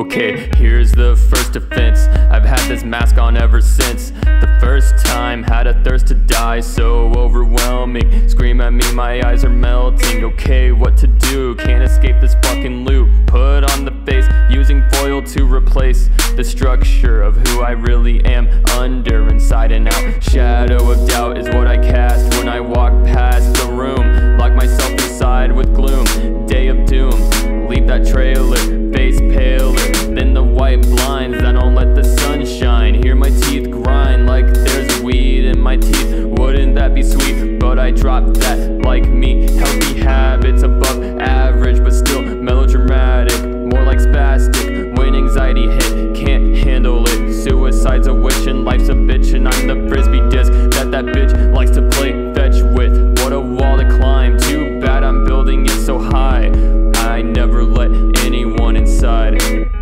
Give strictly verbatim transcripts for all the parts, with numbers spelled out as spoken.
Okay, here's the first offense. I've had this mask on ever since the first time. Had a thirst to die, so overwhelming. Scream at me, my eyes are melting. Okay, what to do? Can't escape this fucking loop. Put on the face, using foil to replace the structure of who I really am. Under, inside and out. Shadow of doubt is what I cast when I walk past the room. Lock myself inside with gloom. Day of doom, leave that trailer, face paler than the white blinds that don't let the sun shine. Hear my teeth grind like there's weed in my teeth. Wouldn't that be sweet? But I dropped that like me. Healthy habits above average, but still melodramatic, more like spastic. When anxiety hit, can't handle it. Suicide's a wish and life's a bitch, and I'm the frisbee disc that that bitch likes to play fetch with. What a wall to climb, too bad I'm building it so high. I never let anyone inside.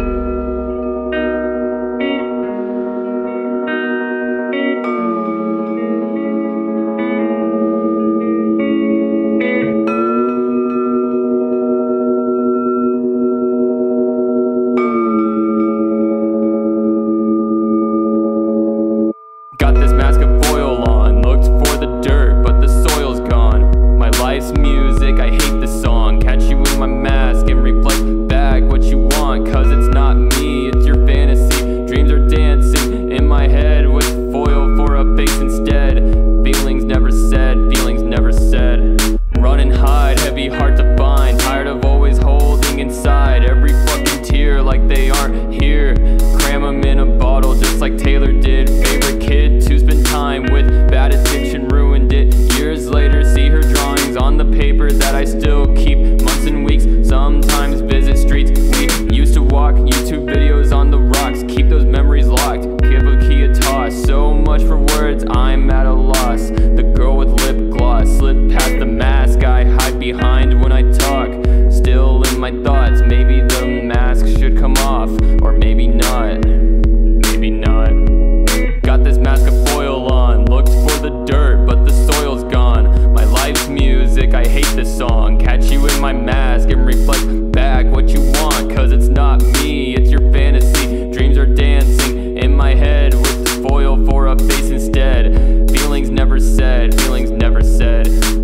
Got this mask of foil on, looked for the dirt, but the soil's gone. My life's music, I hate this song. Catch you in my mask and reflect back what you want, cause it's not me, it's your fantasy. Dreams are dancing in my head with foil for a face instead. Feelings never said, feelings never said. Run and hide, heavy heart to find. Tired of always holding inside every fucking tear like they aren't here. Cram them in a bottle just like Taylor did. Favorite kid to spend time with, bad addiction ruined it. Years later, see her drawings on the paper that I still keep. Months and weeks, sometimes visit streets we used to walk. YouTube videos on the rocks, keep those memories locked. Give a key a toss, so much for words, I'm at a loss. The girl with lip gloss slipped past the mask I hide behind when I talk. Still in my thoughts, maybe the mask should come off, or maybe not, maybe not. Got this mask of foil on, looked for the dirt, but the soil's gone. My life's music, I hate this song. Catch you in my mask and reflect back what you want, cause it's not me, it's your fantasy. Dreams are dancing in my head with the foil for a face instead. Feelings never said, feelings never said.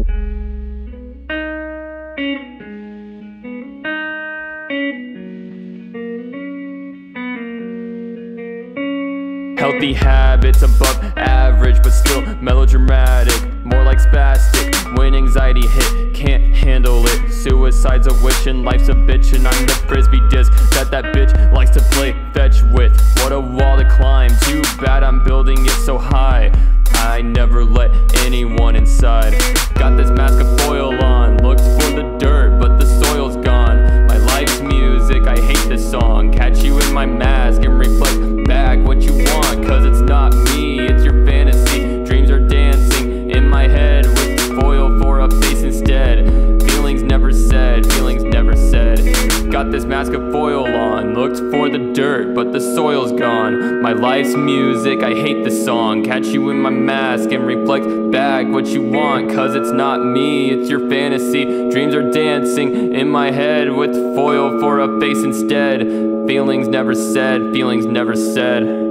Healthy habits above average, but still melodramatic, more like spastic. When anxiety hit, can't handle it. Suicide's a wish and life's a bitch, and I'm the frisbee disc that that bitch likes to play fetch with. What a wall to climb, too bad I'm building it so high. I never let anyone inside. Got this mask of foil on, looked for the dirt, but the soil's gone. My life's music, I hate this song. Catch you in my mask and reflect back what you want, cause it's not me, it's your fantasy. Dreams are dancing in my head with foil for a face instead. Feelings never said, feelings never said. Got this mask of foil on, looked for the dirt, but the soil's gone. My life's music, I hate this song. Catch you in my mask and reflect back what you want, cause it's not me, it's your fantasy. Dreams are dancing in my head with foil for a face instead. Feelings never said, feelings never said.